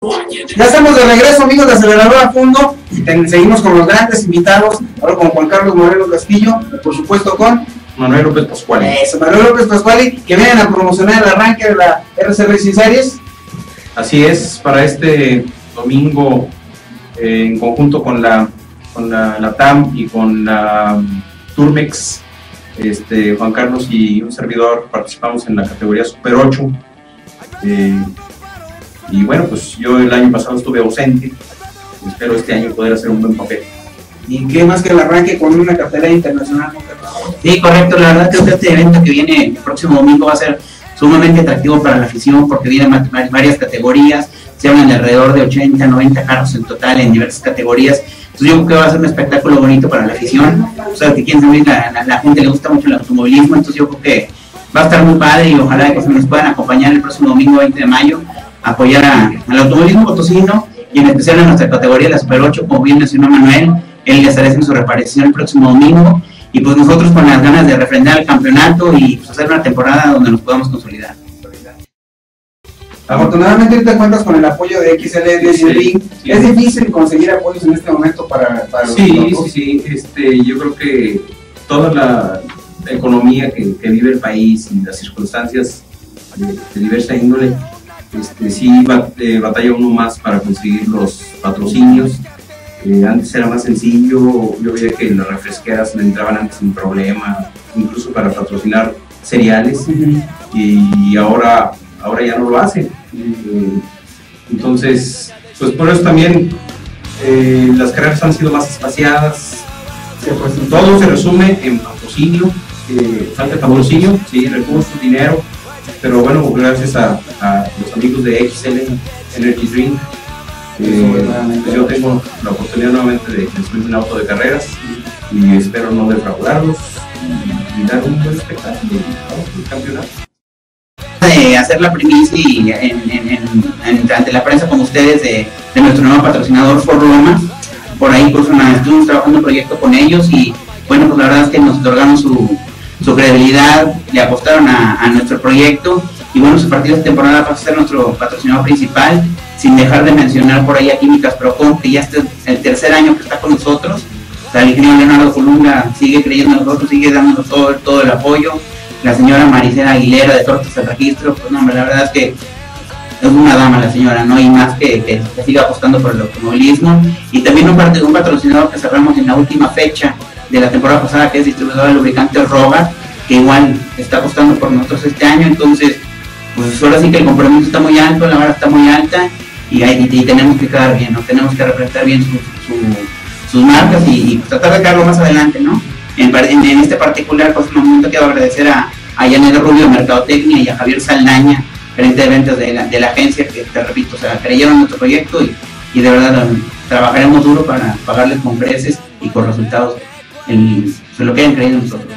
Ya estamos de regreso, amigos de Aceleradora a Fondo, y seguimos con los grandes invitados, ahora con Juan Carlos Moreno Castillo, por supuesto con Manuel López Pascuali. Manuel López Pascuali, que vienen a promocionar el arranque de la RC Racing Series. Así es, para este domingo, en conjunto con la TAM y con la Turmex, Juan Carlos y un servidor participamos en la categoría Super 8. Y bueno, pues yo el año pasado estuve ausente, espero este año poder hacer un buen papel. ¿Y qué más que el arranque con una cartelera internacional? Sí, correcto, la verdad creo que este evento que viene el próximo domingo va a ser sumamente atractivo para la afición porque vienen varias categorías, se hablan de alrededor de 80, 90 carros en total en diversas categorías. Entonces yo creo que va a ser un espectáculo bonito para la afición, o sea, que quieren saber, la gente le gusta mucho el automovilismo, entonces yo creo que va a estar muy padre y ojalá que se nos puedan acompañar el próximo domingo 20 de mayo, apoyar al automovilismo potosino y en especial a nuestra categoría, la Super 8, como bien mencionó Manuel. Él ya estará haciendo su reaparición el próximo domingo y pues nosotros con las ganas de refrendar el campeonato y pues, hacer una temporada donde nos podamos consolidar. Afortunadamente ahorita cuentas con el apoyo de XLD y Ring. Sí. ¿Es difícil conseguir apoyos en este momento para sí, yo creo que toda la economía que vive el país y las circunstancias de diversa índole, sí batalla uno más para conseguir los patrocinios. Antes era más sencillo, yo veía que las refresqueras me entraban antes sin problema, incluso para patrocinar cereales, y ahora ya no lo hacen. Entonces, pues por eso también las carreras han sido más espaciadas. Pues, todo se resume en patrocinio, falta patrocinio, sí, recursos, dinero, pero bueno, gracias a los amigos de XL Energy Drink, pues yo tengo la oportunidad nuevamente de subir un auto de carreras y espero no defraudarlos y dar un buen espectáculo del campeonato. De hacer la primicia y ante la prensa como ustedes de nuestro nuevo patrocinador For Roma, por ahí incluso estuvimos trabajando un proyecto con ellos y bueno, pues la verdad es que nos otorgaron su credibilidad, le apostaron a nuestro proyecto y bueno, su partido de temporada va a ser nuestro patrocinador principal, sin dejar de mencionar por ahí a Químicas Procon, que ya es el tercer año que está con nosotros. O sea, el ingeniero Leonardo Colunga sigue creyendo en nosotros, sigue dándonos todo el apoyo. La señora Maricela Aguilera de Tortas al Registro, pues no, la verdad es que es una dama la señora, ¿no? Y más que siga apostando por el automovilismo. Y también un patrocinador que cerramos en la última fecha de la temporada pasada, que es distribuidor de lubricantes Rogar, que igual está apostando por nosotros este año. Entonces, pues ahora sí que el compromiso está muy alto, la vara está muy alta y tenemos que quedar bien, ¿no? Tenemos que representar bien sus marcas y tratar de quedarlo más adelante, ¿no? En este particular, pues un momento quiero agradecer a Yaneda Rubio de Mercadotecnia y a Javier Saldaña, gerente de ventas de la agencia, que te repito, o sea, creyeron en nuestro proyecto y de verdad trabajaremos duro para pagarles con creces y con resultados lo que hayan creído en nosotros.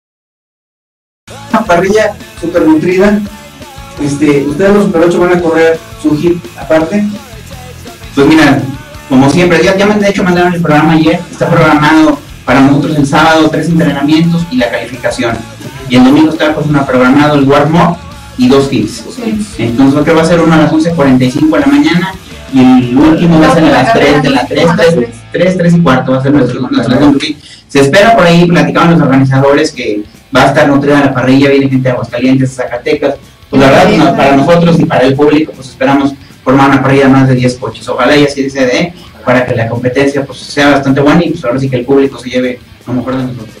Una parrilla súper nutrida. Ustedes los Super 8 van a correr su hit aparte. Pues mira, como siempre, ya de hecho mandaron el programa ayer, está programado para nosotros el sábado 3 entrenamientos y la calificación. Y el domingo está pues programado el warm-up y 2 hits. Entonces lo que va a ser uno a las 11:45 de la mañana y el último va a ser a las 3 de la 3 y cuarto va a ser nuestro hit. Se espera por ahí, platicaban los organizadores que va a estar nutrida la parrilla, viene gente de Aguascalientes, de Zacatecas. Pues la verdad, para nosotros y para el público, pues esperamos formar una parrilla de más de 10 coches. Ojalá y así se dé, para que la competencia pues sea bastante buena y pues ahora sí que el público se lleve lo mejor de nosotros.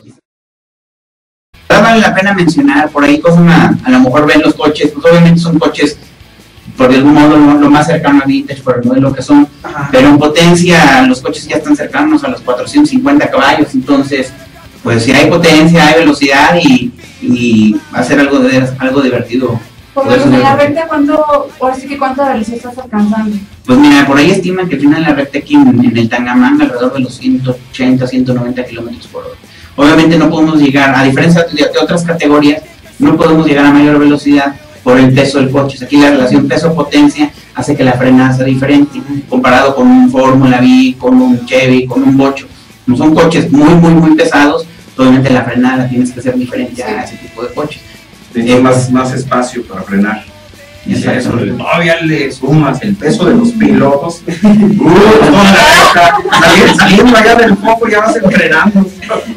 Vale la pena mencionar, por ahí cosas a lo mejor ven los coches, pues obviamente son coches por de algún modo lo más cercano a vintage por el modelo que son, pero en potencia los coches ya están cercanos a los 450 caballos, entonces pues si hay potencia, hay velocidad y hacer algo divertido. Pues en la recta, ¿cuánta velocidad estás alcanzando? Pues mira, por ahí estiman que al final la recta aquí en el Tangamanga alrededor de los 180, 190 kilómetros por hora. Obviamente no podemos llegar, a diferencia de otras categorías, no podemos llegar a mayor velocidad por el peso del coche. Aquí la relación peso-potencia hace que la frenada sea diferente, comparado con un Fórmula V, con un Chevy, con un Bocho. No son coches muy pesados, obviamente la frenada la tienes que hacer diferente a ese tipo de coches. Tiene más espacio para frenar. Y si a eso todavía le sumas el peso de los pilotos, toda la recta, saliendo allá del foco ya vas entrenando.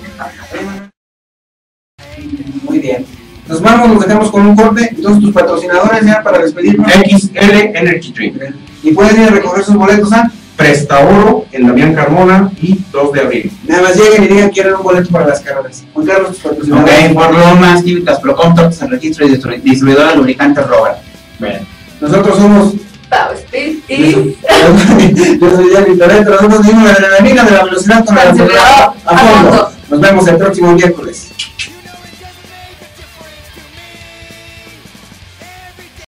Muy bien. Nos vamos, nos dejamos con un corte. Entonces, tus patrocinadores ya para despedirnos. XL Energy Drink. Y pueden ir a recoger sus boletos a Presta Oro en Damián Carmona y 2 de abril. nada más lleguen y digan que quieren un boleto para las carreras. Juan Carlos, tus patrocinadores. Ok, por Lomas, Químicas Procom, Tortas al registro y distribuidora de lubricantes Robert. Bueno. Nosotros somos. Pau Speed y Yo soy Yanni Toretto. Nosotros vivimos la adrenalina de la velocidad con la velocidad a fondo. Nos vemos el próximo miércoles.